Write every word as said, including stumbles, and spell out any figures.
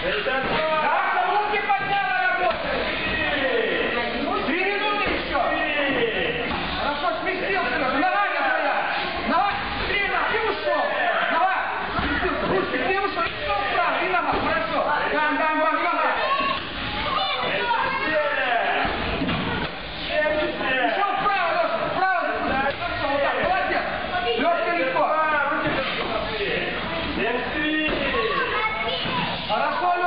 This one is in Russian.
Так, руки подняла, работает. Три минуты еще. Хорошо, сместился. Нога не твоя. Нога, стрельно, ты ушел. Нога, сместился. Ручки, ты ушел. И ушел вправо, и нога. Хорошо. Дам, дам, дам, нога. Ушел вправо, Леша. Вправо запусти. Хорошо, вот так. Молодец. Легко, легко. Хорошо,